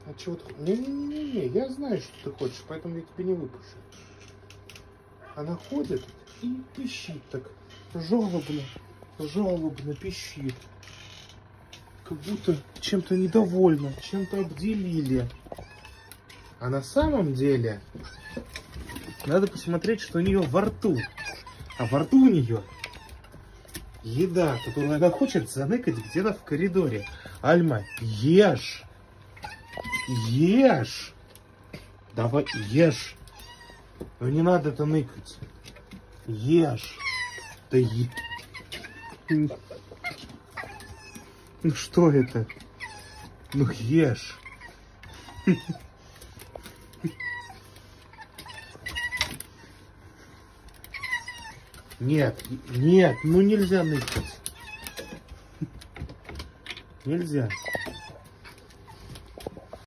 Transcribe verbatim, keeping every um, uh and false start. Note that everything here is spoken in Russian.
А чего ты... Не-не-не-не, я знаю, что ты хочешь, поэтому я тебя не выпущу. Она ходит и пищит так, жалобно, жалобно пищит. Как будто чем-то недовольна, чем-то обделили. А на самом деле надо посмотреть, что у нее во рту. А во рту у нее еда, которую она хочет заныкать где-то в коридоре. Альма, ешь! Ешь! Давай, ешь! Ну не надо это ныкать. Ешь! Да е... Ну что это? Ну ешь! Нет, нет, ну нельзя ныкать. Нельзя.